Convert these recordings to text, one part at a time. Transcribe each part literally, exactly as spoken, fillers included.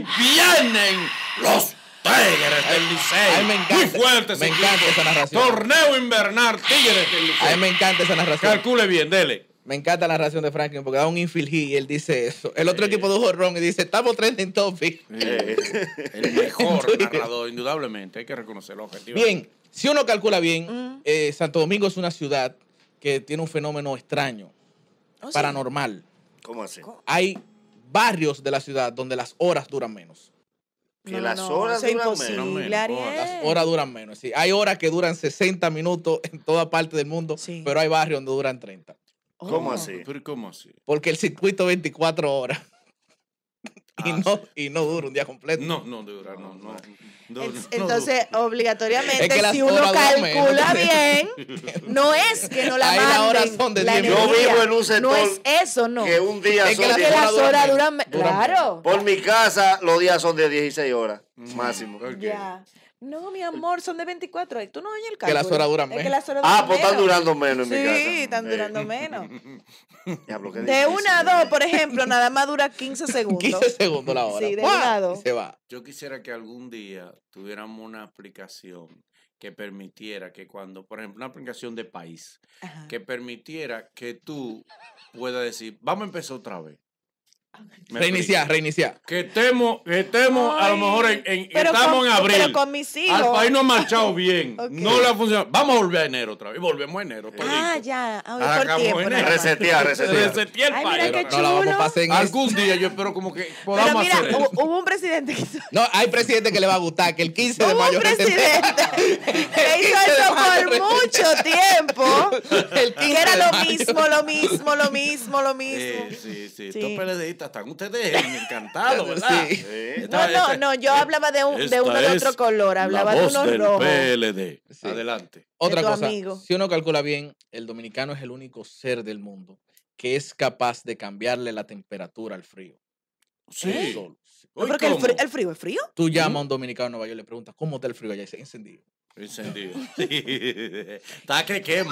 vienen los Tigres del Licey. A mí me encanta. Muy fuerte ese Me encanta equipo. esa narración. Torneo invernal, Tigres del Licey. A mí me encanta esa narración. Calcule bien, dele. Me encanta la narración de Franklin porque da un infield hit y él dice eso. El otro Sí. equipo de un jorrón y dice, estamos trending topic. Eh, el mejor narrador, indudablemente. Hay que reconocerlo objetivamente. Bien, si uno calcula bien, Mm. eh, Santo Domingo es una ciudad que tiene un fenómeno extraño, Oh, sí. paranormal. ¿Cómo así? Hay barrios de la ciudad donde las horas duran menos. Que No, las no, horas eso es duran imposible, menos. Ariel. Las horas duran menos. Sí, hay horas que duran sesenta minutos en toda parte del mundo, Sí. pero hay barrios donde duran treinta. ¿Cómo Oh. así? Pero ¿cómo así? Porque el circuito veinticuatro horas. y, Ah, no, sí. y no dura un día completo. No, no dura, no, no. no, En- no Entonces, dura. obligatoriamente, Es que las si uno horas duran calcula menos. bien, no es que no la Ahí las manden. horas son de la diez energía. minutos. Yo vivo en un sector No es eso, no. Que un día Es que son las que diez- las duran horas menos, duran... me- duran Claro. Por mi casa, los días son de dieciséis horas, máximo. Ok. Ya. No, mi amor, son de veinticuatro. Tú no oyes el Que cálculo. las horas duran Es que menos. las horas Ah, duran pues están menos. durando menos en mi casa. Sí, están Eh, durando menos. diablo, qué De difícil. una a dos, por ejemplo, nada más dura quince segundos. quince segundos la hora. Sí, de ¡Guau! un lado. Y se va. Yo quisiera que algún día tuviéramos una aplicación que permitiera que cuando, por ejemplo, una aplicación de país, Ajá. que permitiera que tú puedas decir, vamos a empezar otra vez. Me Reiniciar, explico. reiniciar. Que estemos, que estemos a lo Ay, mejor en, en- pero estamos con- en abril. pero con mis hijos. Al país no ha marchado bien. Ok. No le ha funcionado. Vamos a volver a enero otra vez. Y volvemos a enero. todito. Ah, ya. Ah, Arrancamos por tiempo. en nada enero. más. Resetear, resetear. Reseteé el Ay, país. mira qué Pero no la vamos a chulo. pasar en eso. Algún día yo espero como que Pero podamos mira, hacer eso. hu- hubo un presidente que hizo, No, hay presidente que le va a gustar que el quince de hubo mayo un resetea. presidente que hizo quince de eso mayo por mucho tiempo. El Que quince era de lo mayo. mismo, lo mismo, lo mismo, lo mismo. Sí, sí, sí. Sí. Estos PLDistas están ustedes encantados, ¿verdad? Sí. Sí. No, no, no, yo hablaba de, un, de uno de otro color, hablaba de uno rojo. P L D. Sí. Adelante. Otra tu cosa, amigo. si uno calcula bien, el dominicano es el único ser del mundo que es capaz de cambiarle la temperatura al frío. Sí. Solo. No, Uy, porque el ¿cómo? frío, el frío es frío. Tú llamas a un dominicano en Nueva York y le preguntas, ¿cómo está el frío allá? Y dice, encendido. Encendido. Está que quema.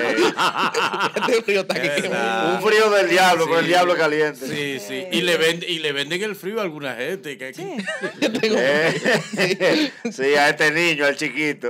Este frío está que Es quema. verdad. Un frío del diablo, pero el Sí. diablo caliente. Sí, sí. Y le, vende, y le venden el frío a alguna gente. Que, Sí. Yo tengo- Eh, sí, a este niño, al chiquito.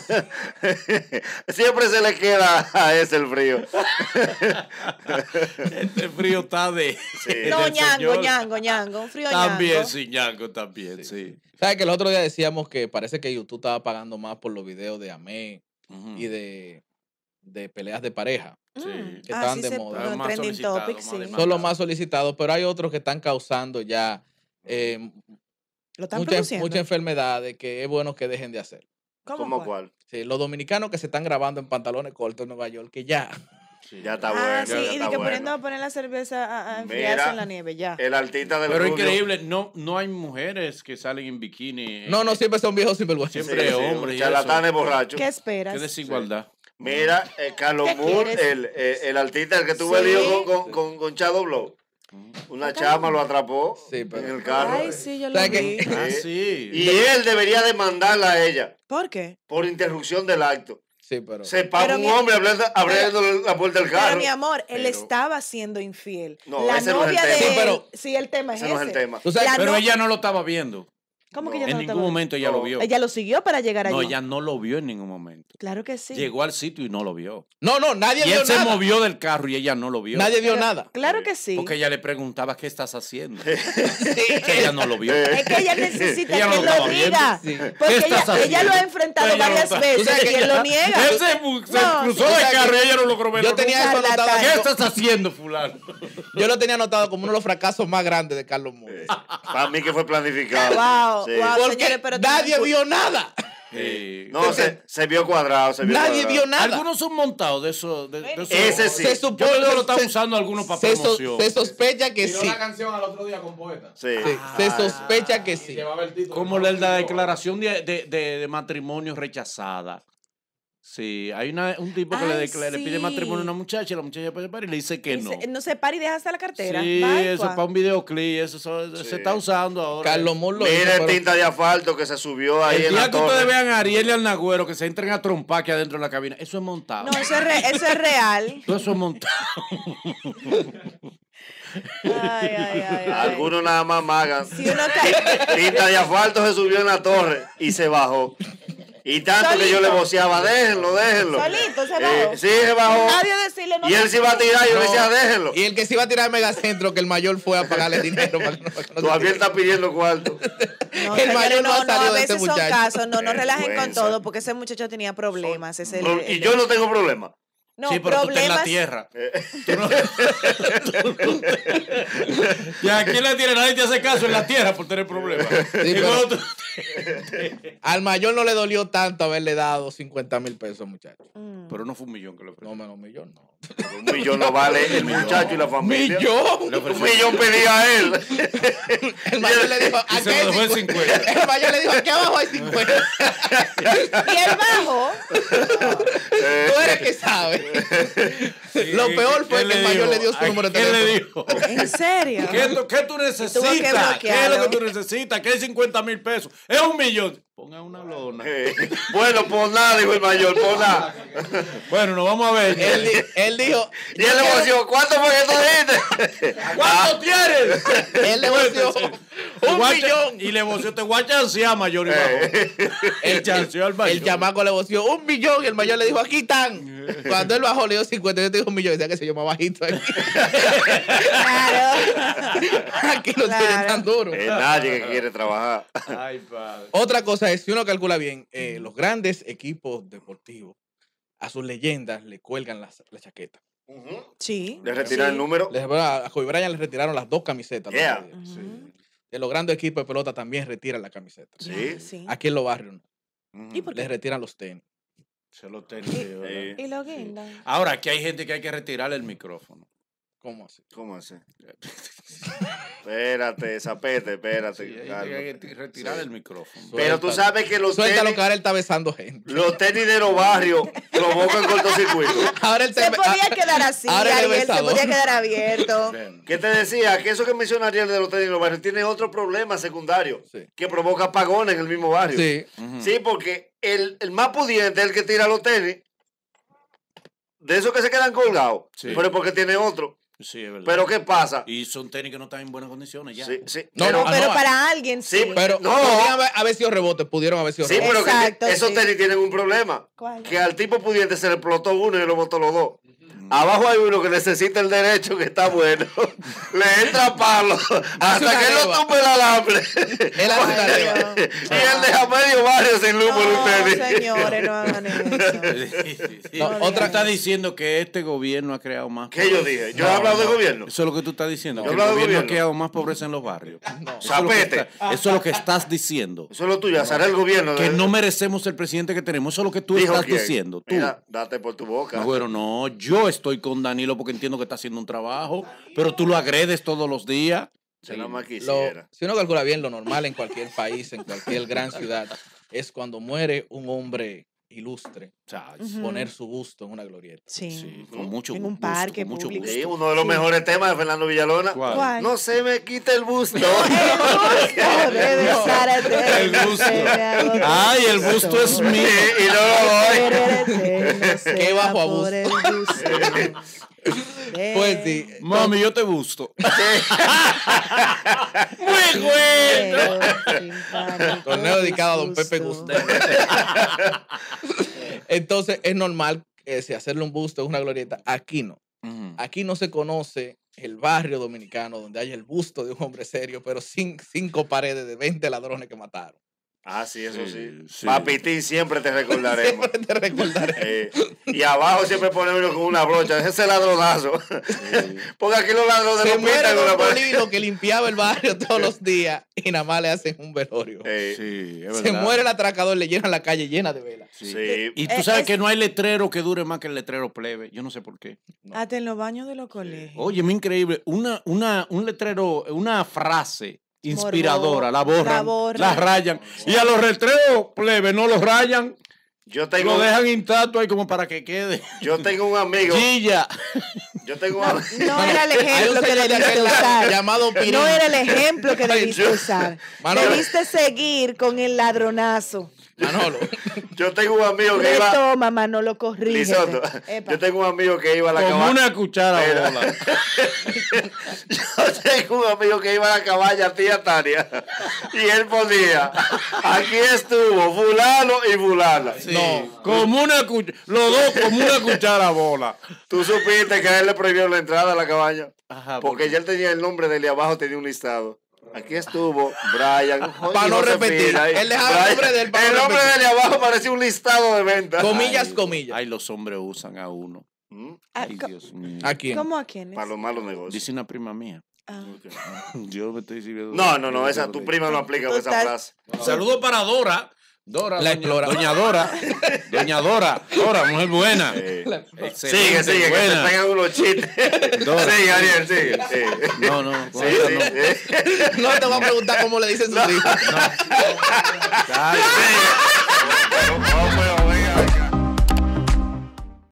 Siempre se le queda a ese el frío. Este frío está de. No, del ñango, señor. ñango, ñango. Un frío También, ñango. sí, ñango también, sí. ¿Sabes que el otro día decíamos que parece que YouTube estaba pagando más por los videos de Amé Ujú. y de, de peleas de pareja? Sí. Mm. Que Ah, estaban sí de se- moda. los Más trending solicitado, topics, más sí. demandado. Son los más solicitados, pero hay otros que están causando ya eh, Lo están muchas produciendo. muchas enfermedades que es bueno que dejen de hacer. ¿Cómo cuál? cuál? Sí, los dominicanos que se están grabando en pantalones cortos en Nueva York, que ya. Sí. Ya está Ah, bueno. sí, ya y de está que bueno. poniendo a poner la cerveza a, a enfriarse Mira, en la nieve, ya. El artista del Pero rubio. increíble, no, no hay mujeres que salen en bikini. No, no, siempre son viejos sinvergüenza. Sí, Siempre sí, hombres y charlatanes eso. borrachos. ¿Qué esperas? Qué desigualdad. Mira, eh, Carlos ¿Qué Moore, quieres? el, eh, el artista, el que tuvo el Sí. hijo con, con, con, con Shadow Blow. Una chama lo atrapó Sí, pero- en el carro. Ay, sí, yo lo ¿Sabes vi. qué? Ah, sí. Y él debería demandarla a ella ¿Por qué? por interrupción del acto. Sí, pero. Se paga Pero un mi- hombre abriendo, abriendo la puerta del Pero carro. mi amor, él Pero- estaba siendo infiel. No, la ese no es el novia de tema. Sí, él- pero- sí, el tema es Ese no es el ese. tema. ¿Tú sabes? La Pero no- ella no lo estaba viendo. ¿Cómo que No. ella En no lo ningún estaba- momento ella No. lo vio. Ella lo siguió para llegar allí. No, ella no lo vio en ningún momento. Claro que sí. Llegó al sitio y no lo vio. No, no, nadie Y vio él se nada. movió del carro y ella no lo vio. Nadie vio Pero- nada. Claro que sí. Porque ella le preguntaba, ¿qué estás haciendo? Que ella no lo vio. Es que ella necesita Ella no que lo lo estaba diga. viendo. Sí. Porque ¿Qué ella, estás ella lo ha haciendo? enfrentado Ella no varias está- veces Tú sabes y que él lo Él niega. se, bu- se No, cruzó tú de sabes carro que y ella no logró verlo. Yo tenía eso Charlatán. anotado. ¿Qué Yo, estás haciendo, fulano? yo lo tenía anotado como uno de los fracasos más grandes de Carlos Moore. Para mí que fue planificado. Wow, Sí. wow. Porque señores, pero nadie tenemos- vio nada. Sí. No, se, se vio cuadrado. Se vio Nadie cuadrado. vio nada. Algunos son montados de eso. De, de eso. Ese sí. Se Yo supone creo que lo están se- usando algunos para se, so- promoción. se sospecha que Tiró sí. la canción al otro día con poeta. Sí. Sí, se sospecha que sí. Llevaba el título. Como la, la declaración de, de, de, de matrimonio rechazada. Sí, hay una, un tipo que le, Ay, declara- le pide sí. matrimonio a una muchacha y la muchacha puede parar y le dice que no. Dice, no se para y deja hasta la cartera. Sí, Bye, eso Juan. para un videoclip, eso, eso Sí. se está usando ahora. Carlos Moore lo hizo, Mire pero- tinta de asfalto que se subió ahí El en la día que ustedes torre. vean a Ariel y al Nagüero que se entren a trompar aquí adentro de la cabina, eso es montado. No, eso es, re- eso es real. Todo eso es montado. Ay, ay, ay, ay. Algunos nada más magan. Si uno cae... Tinta de asfalto se subió en la torre y se bajó. Y tanto ¿Solito? Que yo le voceaba, déjenlo, déjenlo. Solito se bajó. Eh, sí, se bajó. Nadie decirle no. Y él se iba a tirar, yo no. le decía, déjenlo. Y el que se iba a tirar al megacentro, que el mayor fue a pagarle dinero. Para que no, para que no Todavía él está pidiendo cuarto. No, el mayor no, no ha salido no, a veces de este son casos, no, no relajen Vergüenza. Con todo, porque ese muchacho tenía problemas. Ese Pro, el, y el, yo no tengo problemas. No, sí, pero problemas... tú estás en la tierra. Tú no, tú no y aquí en la tierra nadie te hace caso en la tierra por tener problemas. Sí, pero... tú... Al mayor no le dolió tanto haberle dado cincuenta mil pesos, muchacho. Mm. Pero no fue un millón que le ofreció. No, menos un millón, no. Un millón no vale el muchacho y la familia. ¿Millón? Un millón pedía a él. El mayor le dijo, aquí hay cincuenta. El mayor le dijo, aquí abajo hay cincuenta. ¿Y el bajo? Tú eres que sabes. Sí, lo peor fue que el mayor le dio su número de teléfono. ¿Qué le dijo? ¿En serio? ¿Qué, ¿Qué tú necesitas? ¿Qué es lo que tú necesitas? ¿Qué es cincuenta mil pesos? Es un millón. Ponga una lona. Eh, bueno, por nada, dijo el mayor, por nada. Bueno, nos vamos a ver. Él, él dijo... Y él le voció, ¿cuánto fue que tú dijiste? ¿Cuánto tienes? Él le voció un millón. Y le voció, te voy a chancear, mayor. Y bajo. El chanceó al mayor. El chamaco le voció un millón y el mayor le dijo, aquí están. Cuando él bajó, le dio cincuenta, yo te digo un millón. Decía que se llama bajito aquí. Claro. Aquí no claro. tiene tan duro. Es nadie que quiere trabajar. Ay, padre. Otra cosa es, si uno calcula bien, eh, los grandes equipos deportivos, a sus leyendas le cuelgan la, la chaqueta. Uh-huh. Sí. ¿Le retiran sí. el número? Les, a Kobe Bryant le retiraron las dos camisetas. Yeah. Uh-huh. Sí. De los grandes equipos de pelota también retiran la camiseta. Sí. sí. Aquí en los barrios no. Uh-huh. ¿Y por qué? Les retiran los tenis. Se los tenis. ¿Y, ¿Y lo guindan? Sí. Ahora, aquí hay gente que hay que retirarle el micrófono. ¿Cómo así? ¿Cómo así? Espérate, zapete, espérate. Sí, hay que retirar sí. el micrófono. Pero tú sabes que los Suéltalo tenis... que ahora él está besando gente. Los tenis de los barrios provocan cortocircuito. Ahora él te... Se podía quedar así, ahora Ariel, se podía quedar abierto. ¿Qué te decía? Que eso que menciona Ariel de los tenis de los barrios tiene otro problema secundario. Sí. Que provoca apagones en el mismo barrio. Sí. Uh-huh. Sí, porque el, el más pudiente es el que tira los tenis. De esos que se quedan colgados. Sí. Pero es porque tiene otro. Sí, es verdad. Pero ¿qué pasa? Y son tenis que no están en buenas condiciones ya. Sí, sí. No, pero, no, pero no, para alguien sí. sí pero no. podrían haber sido rebotes, pudieron haber sido sí, rebotes. Pero Exacto, que esos sí. tenis tienen un problema. ¿Cuál? Que al tipo pudiente se le explotó uno y lo botó los dos. Abajo hay uno que necesita el derecho, que está bueno. Le entra palo hasta que él lo tumbe el alambre. Él hace una leva. Y él deja medio barrio sin luz por ustedes. No, señores, no hagan eso. Sí, sí, sí. No, no, otra está diciendo que este gobierno ha creado más pobreza. ¿Qué yo dije? Yo no, he hablado no. de gobierno. Eso es lo que tú estás diciendo. No. Que el gobierno, gobierno ha creado más pobreza en los barrios. No. Eso, es lo, que está, eso es lo que estás diciendo. Eso es lo tuyo, hacer el gobierno. Que no merecemos el presidente que tenemos. Eso es lo que tú ¿Dijo estás quién? diciendo. Tú. Mira, date por tu boca. No, bueno, no. Yo estoy con Danilo porque entiendo que está haciendo un trabajo, pero tú lo agredes todos los días. Sí, no más lo, si uno calcula bien, lo normal en cualquier país, en cualquier gran ciudad, es cuando muere un hombre ilustre, o sea, uh-huh. poner su busto en una glorieta. Sí, sí con mucho en un gusto, parque mucho público. Sí, uno de los sí. mejores temas de Fernando Villalona. ¿Cuál? ¿Cuál? No se me quite el busto. El busto debe estar el busto. Ay, el busto es mío. Y no lo doy. Qué bajo a busto. Pues sí. Mami, yo te busto. Muy bueno. Torneo dedicado a don Pepe Gusto. Entonces es normal eh, si hacerle un busto es una glorieta. Aquí no. Uh-huh. Aquí no se conoce el barrio dominicano donde hay el busto de un hombre serio, pero sin cinco paredes de veinte ladrones que mataron. Ah, sí, eso sí. sí. sí. Papitín, siempre te recordaremos. Siempre te recordaremos. Eh, y abajo siempre pone uno con una brocha. Ese ladronazo. Sí. Porque aquí los ladrones se no pintan un una polino que limpiaba el barrio todos los días y nada más le hacen un velorio. Eh, sí, es se muere el atracador, le llenan la calle llena de velas. Sí. Sí. Y tú sabes eh, que no hay letrero que dure más que el letrero plebe. Yo no sé por qué. No. Hasta en los baños de los colegios. Oye, es increíble. Una, una, un letrero, una frase inspiradora, la borran, la, borran. la rayan. Y a los letreros plebe no los rayan. Yo tengo, lo dejan intacto ahí como para que quede. Yo tengo un amigo. Chilla. Yo tengo un amigo. No, no era el ejemplo que debiste usar. Llamado Pirín. No era el ejemplo que debiste usar. Mano, debiste seguir con el ladronazo. Manolo. Yo tengo un amigo que iba. Toma, Manolo, corrígete. Yo tengo un amigo que iba a la Como cabaña. una cuchara bola. Yo tengo un amigo que iba a la cabaña, tía Tania, y él ponía, aquí estuvo fulano y fulana. Sí. No, como una cuchara, los dos como una cuchara bola. ¿Tú supiste que a él le prohibió la entrada a la cabaña? Ajá, porque ya él tenía el nombre de él y abajo tenía un listado. Aquí estuvo Brian. Para no repetir. Él dejaba el nombre del El nombre de él y abajo parecía un listado de venta. Comillas, comillas. Ay, los hombres usan a uno. Ay, Dios mío. ¿A quién? ¿Cómo a quiénes? Para los malos negocios. Dice una prima mía. Ah. Yo me estoy diciendo. No, no, no, esa tu prima no aplica con esa frase. Saludos para Dora. Dora, la doña, doña Dora. Doña Dora. Dora, mujer buena. Eh, sigue, sigue, buena. Que se pegan unos chistes. Dora. Sigue, Ariel, sigue. Eh. No, no. Sí, sí, no. Eh. No te voy a preguntar cómo le dicen sus no. hijos. No. Dale. Sigue.